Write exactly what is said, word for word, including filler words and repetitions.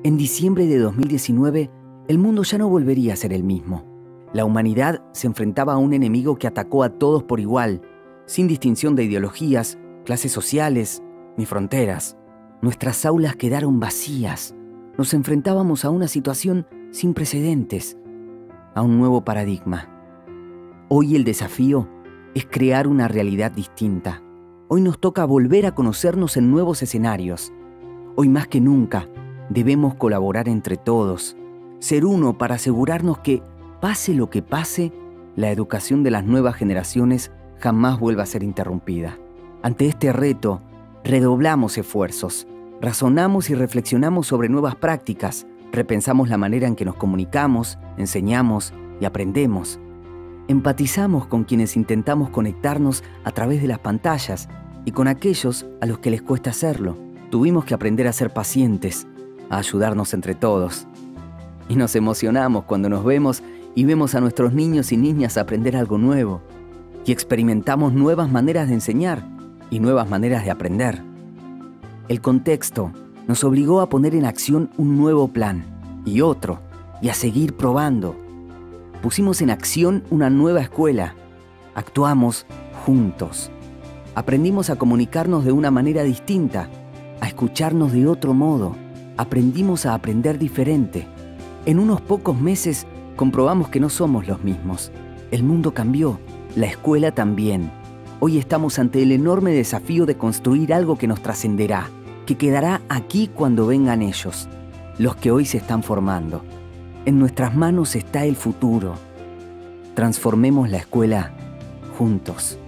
En diciembre de dos mil diecinueve, el mundo ya no volvería a ser el mismo. La humanidad se enfrentaba a un enemigo que atacó a todos por igual, sin distinción de ideologías, clases sociales ni fronteras. Nuestras aulas quedaron vacías. Nos enfrentábamos a una situación sin precedentes, a un nuevo paradigma. Hoy el desafío es crear una realidad distinta. Hoy nos toca volver a conocernos en nuevos escenarios. Hoy más que nunca debemos colaborar entre todos, ser uno para asegurarnos que, pase lo que pase, la educación de las nuevas generaciones jamás vuelva a ser interrumpida. Ante este reto, redoblamos esfuerzos, razonamos y reflexionamos sobre nuevas prácticas, repensamos la manera en que nos comunicamos, enseñamos y aprendemos. Empatizamos con quienes intentamos conectarnos a través de las pantallas y con aquellos a los que les cuesta hacerlo. Tuvimos que aprender a ser pacientes, a ayudarnos entre todos. Y nos emocionamos cuando nos vemos y vemos a nuestros niños y niñas aprender algo nuevo. Y experimentamos nuevas maneras de enseñar y nuevas maneras de aprender. El contexto nos obligó a poner en acción un nuevo plan y otro, y a seguir probando. Pusimos en acción una nueva escuela. Actuamos juntos. Aprendimos a comunicarnos de una manera distinta, a escucharnos de otro modo. Aprendimos a aprender diferente. En unos pocos meses comprobamos que no somos los mismos. El mundo cambió, la escuela también. Hoy estamos ante el enorme desafío de construir algo que nos trascenderá, que quedará aquí cuando vengan ellos, los que hoy se están formando. En nuestras manos está el futuro. Transformemos la escuela juntos.